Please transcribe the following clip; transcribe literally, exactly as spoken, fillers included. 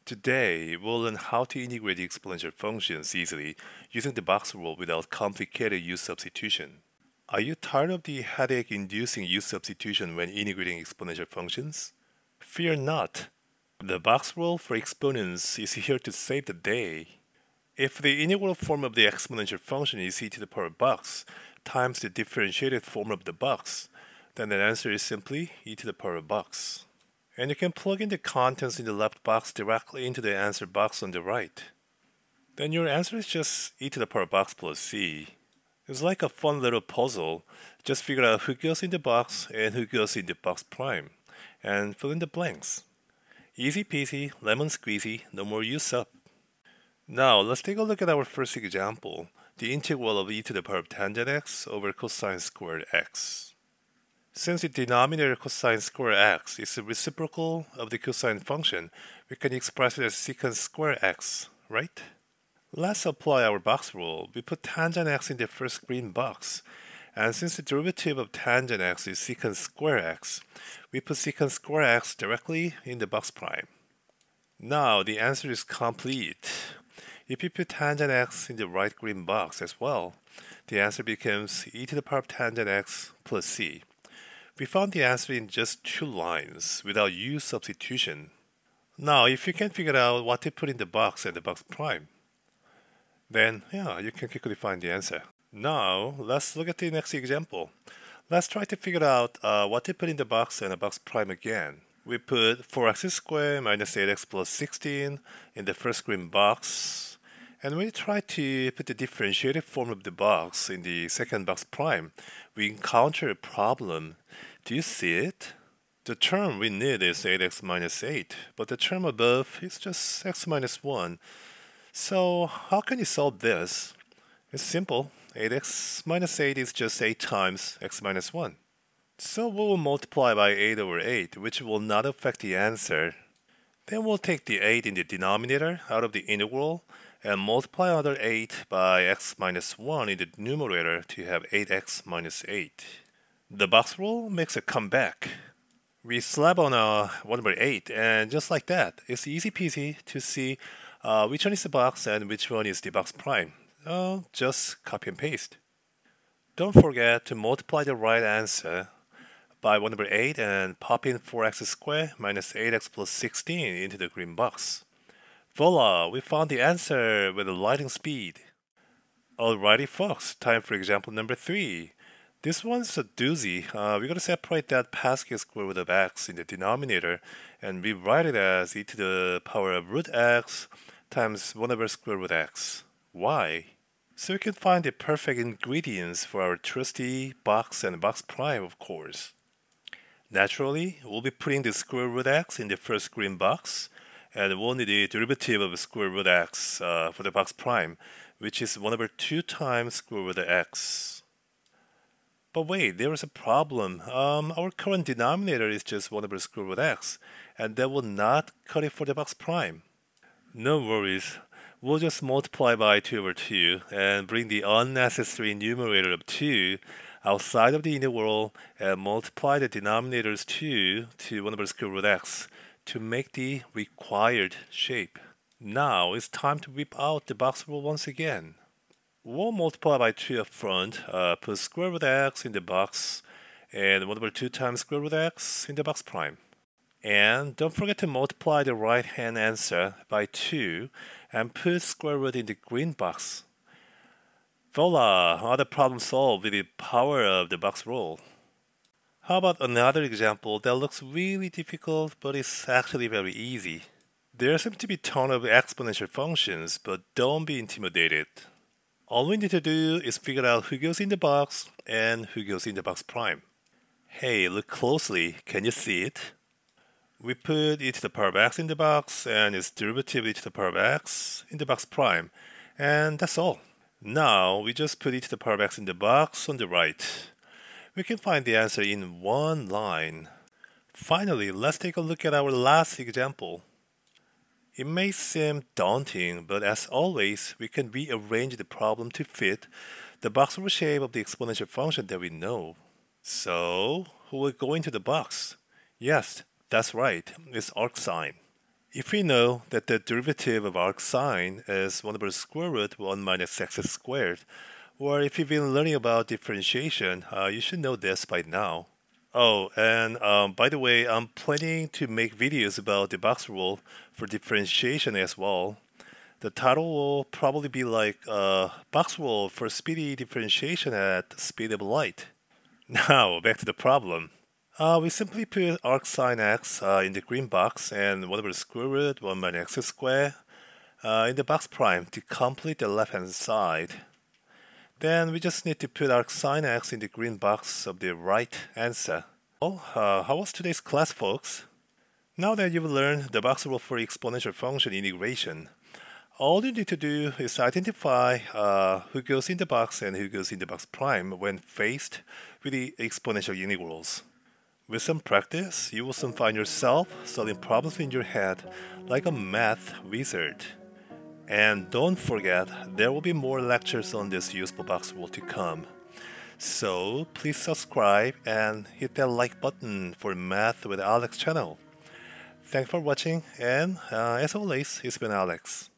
Today, we'll learn how to integrate exponential functions easily using the box rule without complicated u-substitution. Are you tired of the headache-inducing u-substitution when integrating exponential functions? Fear not. The box rule for exponents is here to save the day. If the integral form of the exponential function is e to the power box times the differentiated form of the box, then the answer is simply e to the power box. And you can plug in the contents in the left box directly into the answer box on the right. Then your answer is just e to the power box plus c. It's like a fun little puzzle. Just figure out who goes in the box and who goes in the box prime, and fill in the blanks. Easy peasy, lemon squeezy, no more u-sub. Now let's take a look at our first example, the integral of e to the power of tangent x over cosine squared x. Since the denominator cosine squared x is the reciprocal of the cosine function, we can express it as secant squared x, right? Let's apply our box rule. We put tangent x in the first green box, and since the derivative of tangent x is secant squared x, we put secant squared x directly in the box prime. Now the answer is complete. If you put tangent x in the right green box as well, the answer becomes e to the power of tangent x plus c. We found the answer in just two lines without u-substitution. Now, if you can figure out what to put in the box and the box prime, then yeah, you can quickly find the answer. Now, let's look at the next example. Let's try to figure out uh, what to put in the box and the box prime again. We put four x squared minus eight x plus sixteen in the first green box. And when we try to put the differentiated form of the box in the second box prime, we encounter a problem. Do you see it? The term we need is eight x minus eight, but the term above is just x minus one. So how can you solve this? It's simple. eight x minus eight is just eight times x minus one. So we will multiply by eight over eight, which will not affect the answer. Then we'll take the eight in the denominator out of the integral and multiply another eight by x minus one in the numerator to have eight x minus eight. The box rule makes a comeback. We slap on a one over eight, and just like that, it's easy peasy to see uh, which one is the box and which one is the box prime. Uh, just copy and paste. Don't forget to multiply the right answer by one over eight and pop in four x squared minus eight x plus sixteen into the green box. Voila, we found the answer with a lightning speed. Alrighty folks, time for example number three. This one's a doozy. Uh, we're going to separate that Pascal square root of x in the denominator and rewrite it as e to the power of root x times one over square root x. Why? So we can find the perfect ingredients for our trusty box and box prime, of course. Naturally, we'll be putting the square root x in the first green box, and we'll need the derivative of square root x uh, for the box prime, which is one over two times square root of x. But wait, there is a problem. Um, our current denominator is just one over square root x, and that will not cut it for the box prime. No worries. We'll just multiply by two over two and bring the unnecessary numerator of two outside of the integral and multiply the denominators two to one over square root x to make the required shape. Now it's time to whip out the box rule once again. We'll multiply by two up front, uh, put square root x in the box, and one over two times square root x in the box prime. And don't forget to multiply the right hand answer by two and put square root in the green box. Voila! Another problem solved with the power of the box rule. How about another example that looks really difficult but is actually very easy? There seems to be a ton of exponential functions, but don't be intimidated. All we need to do is figure out who goes in the box and who goes in the box prime. Hey, look closely. Can you see it? We put e to the power of x in the box and its derivative e to the power of x in the box prime, and that's all. Now we just put e to the power of x in the box on the right. We can find the answer in one line. Finally, let's take a look at our last example. It may seem daunting, but as always, we can rearrange the problem to fit the box rule shape of the exponential function that we know. So, who will go into the box? Yes, that's right, it's arcsine. If we know that the derivative of arcsine is one over square root one minus x squared, or if you've been learning about differentiation, uh, you should know this by now. Oh, and um, by the way, I'm planning to make videos about the box rule for differentiation as well. The title will probably be like uh, box rule for speedy differentiation at the speed of light. Now, back to the problem. Uh, we simply put arcsine x uh, in the green box and one over square root one minus x squared uh, in the box prime to complete the left-hand side. Then we just need to put arcsine x in the green box of the right answer. Well, uh, how was today's class, folks? Now that you've learned the box rule for exponential function integration, all you need to do is identify uh, who goes in the box and who goes in the box prime when faced with the exponential integrals. With some practice, you will soon find yourself solving problems in your head like a math wizard. And don't forget, there will be more lectures on this useful box rule to come. So please subscribe and hit that like button for Math with Alex channel. Thanks for watching, and uh, as always, it's been Alex.